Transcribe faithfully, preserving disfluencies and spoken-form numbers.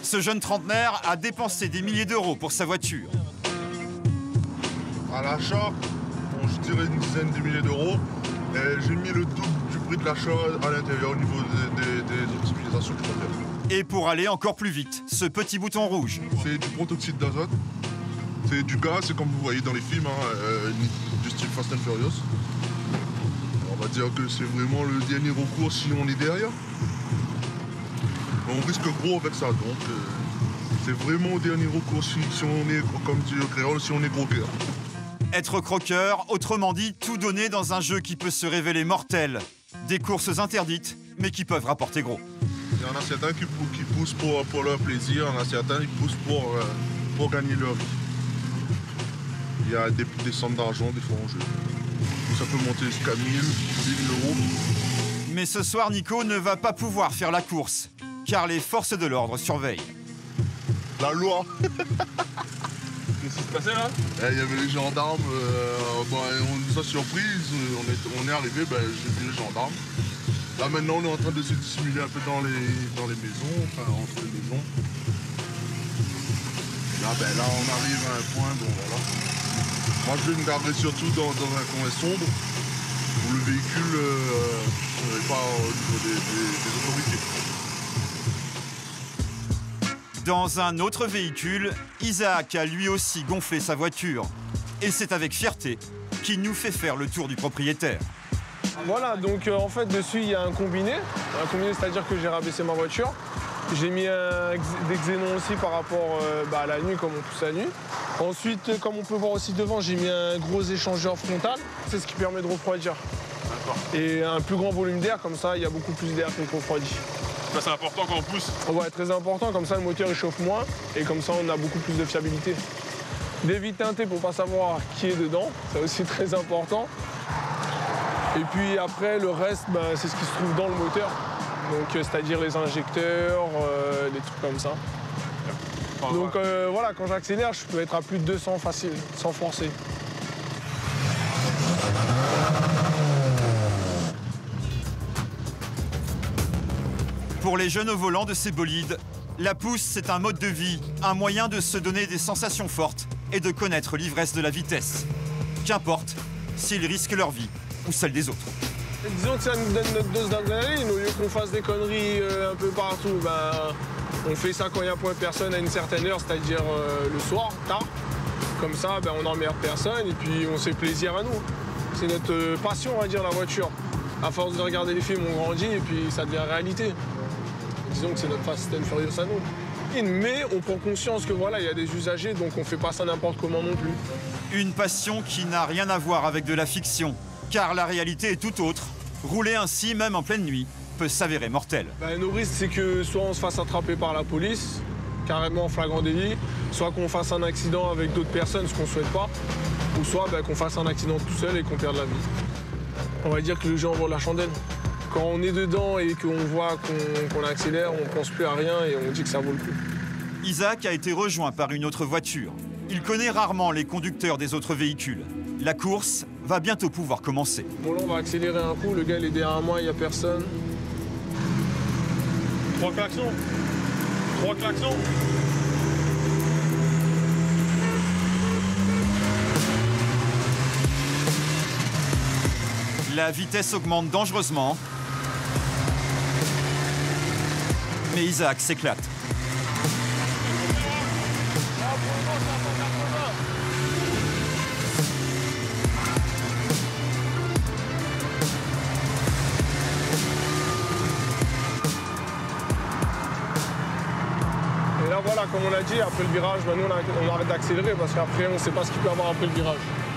Ce jeune trentenaire a dépensé des milliers d'euros pour sa voiture. À l'achat, bon, je dirais une dizaine de milliers d'euros. J'ai mis le double du prix de l'achat à l'intérieur au niveau des, des, des optimisations que je peux faire. Et pour aller encore plus vite, ce petit bouton rouge. C'est du protoxyde d'azote. C'est du gaz, c'est comme vous voyez dans les films, hein, euh, du style Fast and Furious. On va dire que c'est vraiment le dernier recours si on est derrière. On risque gros avec ça, donc euh, c'est vraiment le dernier recours si, si on est, comme dit le créole, si on est gros cœur. Être croqueur, autrement dit, tout donner dans un jeu qui peut se révéler mortel. Des courses interdites, mais qui peuvent rapporter gros. Il y en a certains qui, qui poussent pour, pour leur plaisir, il y en a certains qui poussent pour, euh, pour gagner leur vie. Il y a des, des sommes d'argent, des fois en jeu. Ça peut monter jusqu'à mille, mille euros. Mais ce soir, Nico ne va pas pouvoir faire la course, car les forces de l'ordre surveillent. La loi. Qu'est-ce qui se passait là? Il y avait les gendarmes, euh, bah, on nous a surprise, on est, on est arrivé, bah, j'ai vu les gendarmes. Là maintenant on est en train de se dissimuler un peu dans les, dans les maisons, enfin entre les maisons. Là, ben, là on arrive à un point, bon voilà. Moi je vais me garder surtout dans, dans un coin sombre, où le véhicule euh, n'est pas au niveau des, des, des autorités. Dans un autre véhicule, Isaac a lui aussi gonflé sa voiture. Et c'est avec fierté qu'il nous fait faire le tour du propriétaire. Voilà, donc euh, en fait dessus il y a un combiné. Un combiné, c'est-à-dire que j'ai rabaissé ma voiture. J'ai mis un, des xénons aussi par rapport euh, bah, à la nuit, comme on pousse à nu. Ensuite, comme on peut voir aussi devant, j'ai mis un gros échangeur frontal. C'est ce qui permet de refroidir. Et un plus grand volume d'air, comme ça il y a beaucoup plus d'air qui refroidit. Ça, c'est important quand on pousse. Ouais, très important, comme ça le moteur il chauffe moins et comme ça on a beaucoup plus de fiabilité. Des vitres teintées pour pas savoir qui est dedans, c'est aussi très important. Et puis après le reste, ben, c'est ce qui se trouve dans le moteur. Donc euh, c'est-à-dire les injecteurs, euh, des trucs comme ça. Enfin, Donc euh, voilà, quand j'accélère, je peux être à plus de deux cents facile, sans forcer. Pour les jeunes au volant de ces bolides, la pousse, c'est un mode de vie, un moyen de se donner des sensations fortes et de connaître l'ivresse de la vitesse. Qu'importe s'ils risquent leur vie ou celle des autres. Disons que ça nous donne notre dose d'adrénaline, au lieu qu'on fasse des conneries euh, un peu partout. Ben, on fait ça quand il y a point de personne à une certaine heure, c'est-à-dire euh, le soir, tard. Comme ça, ben, on n'emmerde personne et puis on se fait plaisir à nous. C'est notre euh, passion, on va dire, la voiture. À force de regarder les films, on grandit et puis ça devient réalité. Disons que c'est notre Fast and Furious à nous. Mais on prend conscience que voilà, il y a des usagers, donc on fait pas ça n'importe comment non plus. Une passion qui n'a rien à voir avec de la fiction, car la réalité est tout autre. Rouler ainsi, même en pleine nuit, peut s'avérer mortel. Ben, nos risques, c'est que soit on se fasse attraper par la police, carrément en flagrant délit, soit qu'on fasse un accident avec d'autres personnes, ce qu'on souhaite pas, ou soit ben, qu'on fasse un accident tout seul et qu'on perde la vie. On va dire que le jeu en vaut la chandelle. Quand on est dedans et qu'on voit qu'on qu'on accélère, on ne pense plus à rien et on dit que ça vaut le coup. Isaac a été rejoint par une autre voiture. Il connaît rarement les conducteurs des autres véhicules. La course va bientôt pouvoir commencer. Bon là, on va accélérer un coup. Le gars, il est derrière moi, il n'y a personne. Trois klaxons. Trois klaxons. La vitesse augmente dangereusement. Mais Isaac s'éclate. Et là, voilà, comme on l'a dit, après le virage, ben, nous, on arrête d'accélérer parce qu'après, on ne sait pas ce qu'il peut y avoir après le virage.